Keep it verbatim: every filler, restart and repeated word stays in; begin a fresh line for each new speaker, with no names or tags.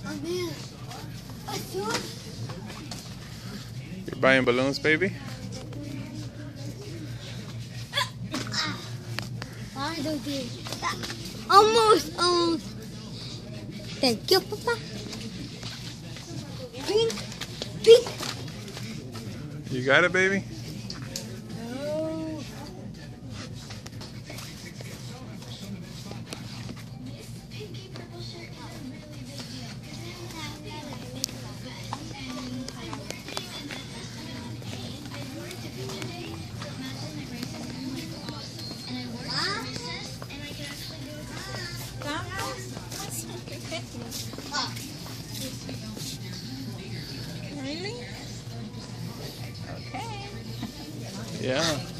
Oh man. I thought.
You're buying balloons, baby?
I don't do. Almost, almost. Thank you, Papa. Pink, pink.
You got it, baby?
Oh.
Really? Okay.
Yeah.